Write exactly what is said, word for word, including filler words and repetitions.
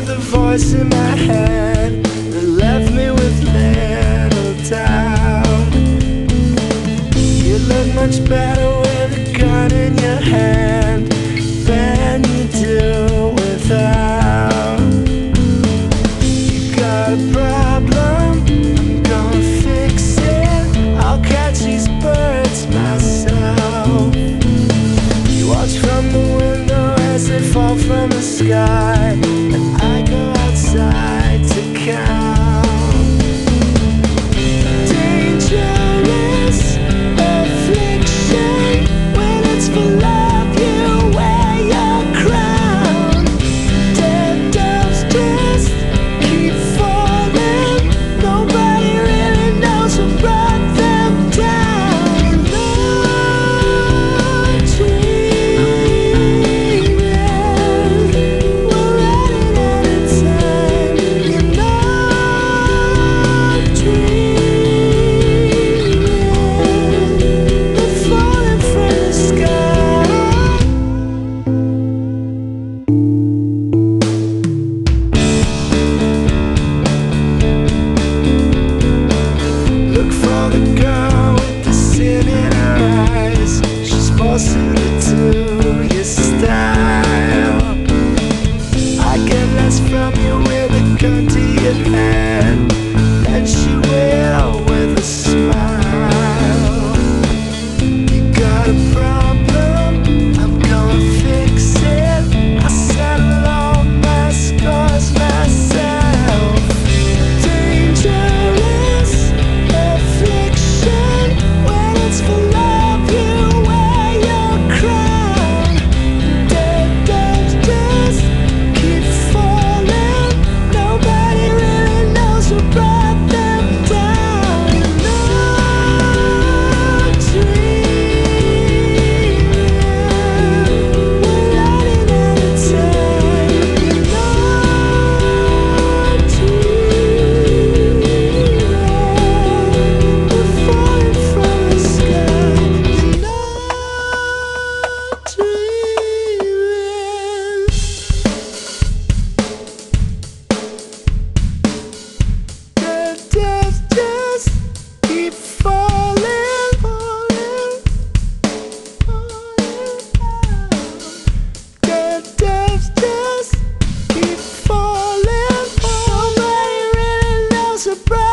with a voice in my head that left me with little doubt. You look much better with a gun in your hand than you do without. You got a problem, I'm gonna fix it. I'll catch these birds myself. You watch from the window as they fall from the sky, and I go outside to count. Dangerous affliction, when it's for love you wear your crown. Dead doves just keep falling, nobody really knows who brought them down. No dreaming, we're running out of time. You know dreaming, we're falling from the sky. Look for the girl with the sin in her eyes. She's more suited to your style. I get less from you with a gun to your head than she will with a smile. You got a problem, I'm gonna fix it. I settle all my scores myself. Dangerous affliction, when it's for love you wear your crown. Dead doves just keep falling, nobody really knows who brought them down. You know dreaming, we're running out of time. You know dreaming, we're falling from the sky. You know dreaming. The doves just keep falling, falling, falling down. The doves just keep falling. Nobody really knows about